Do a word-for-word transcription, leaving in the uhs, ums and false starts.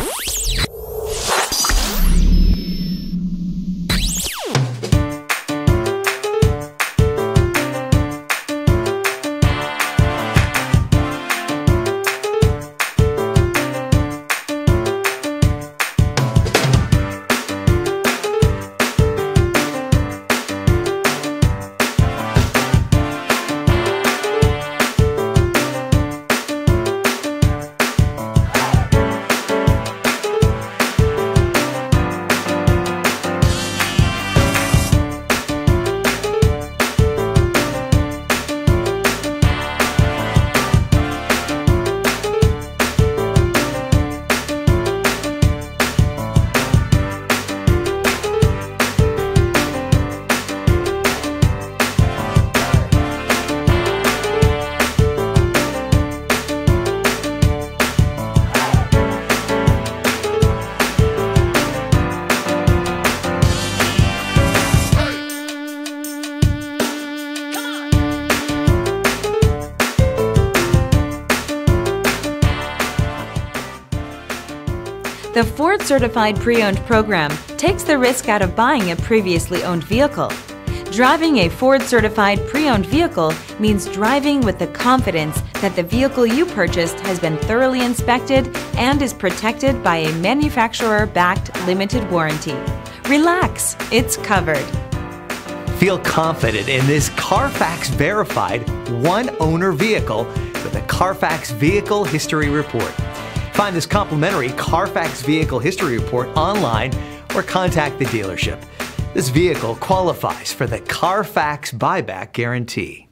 The Ford Certified Pre-Owned program takes the risk out of buying a previously owned vehicle. Driving a Ford Certified Pre-Owned vehicle means driving with the confidence that the vehicle you purchased has been thoroughly inspected and is protected by a manufacturer-backed limited warranty. Relax, it's covered. Feel confident in this Carfax verified one-owner vehicle with a Carfax Vehicle History Report. Find this complimentary Carfax Vehicle History Report online or contact the dealership. This vehicle qualifies for the Carfax Buyback Guarantee.